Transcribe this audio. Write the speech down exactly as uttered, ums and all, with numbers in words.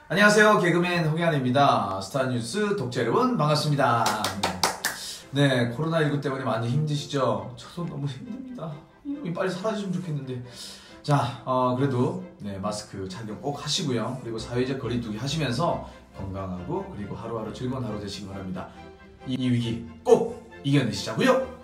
안녕하세요. 개그맨 홍현입니다. 스타뉴스 독자 여러분 반갑습니다. 네, 코로나십구 때문에 많이 힘드시죠? 저도 너무 힘듭니다. 이놈이 빨리 사라지면 좋겠는데. 자, 어, 그래도 네, 마스크 착용 꼭 하시고요. 그리고 사회적 거리두기 하시면서 건강하고 그리고 하루하루 즐거운 하루 되시기 바랍니다. 이 위기 꼭 이겨내시자고요.